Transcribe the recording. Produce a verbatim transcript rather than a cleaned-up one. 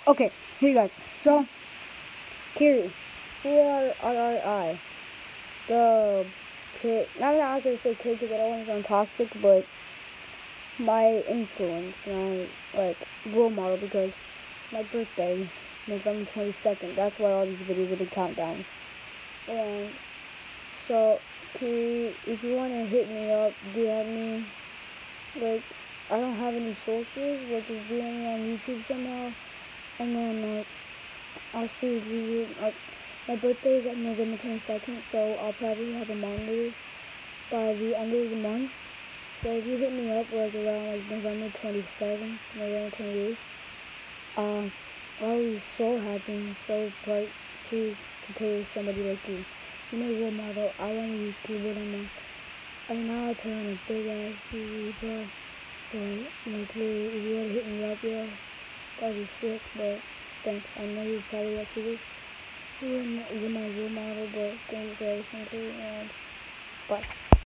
Okay, here you guys. So, Kiri, C R R R I, the kid, not that I was going to say kid because I don't want to sound toxic, but my influence, my, like, role model, because my birthday, November twenty-second, that's why all these videos are the countdown. And, so, Kiri, if you want to hit me up, D M me, like, I don't have any socials, but just D M me on YouTube somehow, and then, like, I'll see if you, like, my birthday is on November twenty-second, so I'll probably have a monitor by the end of the month. So if you hit me up, like, around, like, November twenty-seventh, November twenty-eighth, uh, I'll be so happy and so proud to compare with somebody like you. You're my role model. I want to use keyboard on my, and now I turn on a big ass T V, bro. So, like, really, if you want to hit me up, yeah, that'd be sick, but thanks. I know you probably watch this. You're my, you're my role model, but thank you for everything, and bye.